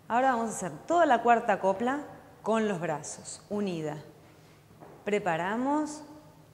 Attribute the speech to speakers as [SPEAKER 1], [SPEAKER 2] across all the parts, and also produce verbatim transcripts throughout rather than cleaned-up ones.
[SPEAKER 1] Ahora vamos a hacer toda la cuarta copla con los brazos, unida. Preparamos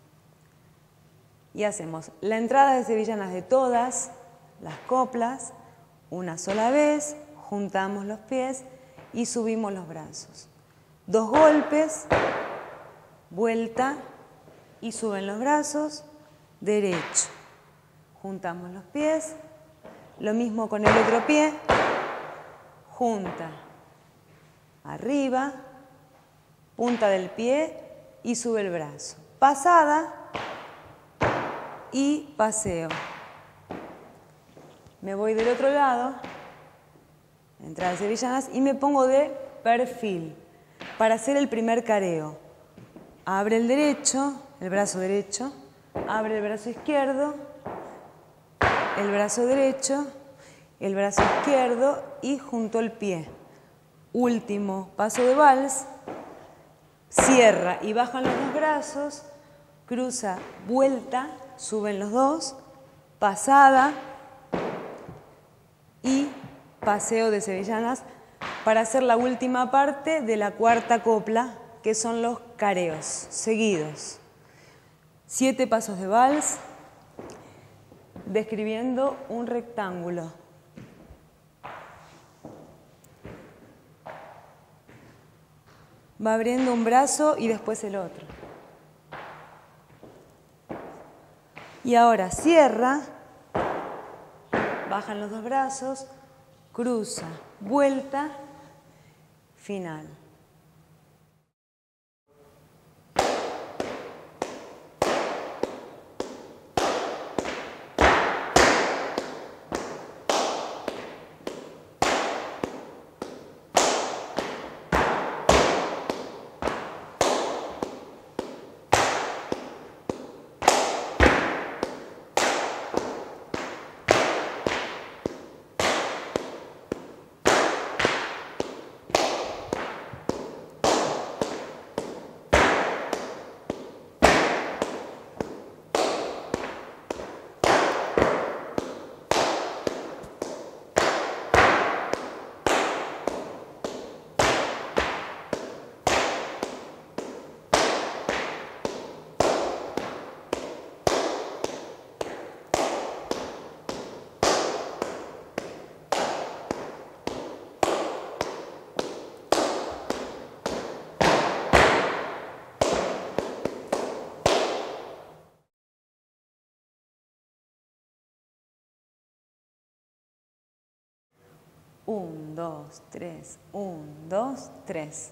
[SPEAKER 1] y hacemos la entrada de sevillanas de todas las coplas, una sola vez, juntamos los pies y subimos los brazos. Dos golpes, vuelta y suben los brazos, derecho. Juntamos los pies, lo mismo con el otro pie, junta, arriba, punta del pie y sube el brazo. Pasada y paseo. Me voy del otro lado, entrada de sevillanas, y me pongo de perfil para hacer el primer careo. Abre el derecho, el brazo derecho, abre el brazo izquierdo, el brazo derecho, el brazo izquierdo y junto el pie. Último paso de vals, cierra y bajan los dos brazos, cruza, vuelta, suben los dos, pasada y paseo de sevillanas para hacer la última parte de la cuarta copla, que son los careos seguidos. Siete pasos de vals, describiendo un rectángulo. Va abriendo un brazo y después el otro. Y ahora cierra, bajan los dos brazos, cruza, vuelta, final. Un, dos, tres, un, dos, tres.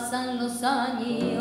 [SPEAKER 2] pasan los años.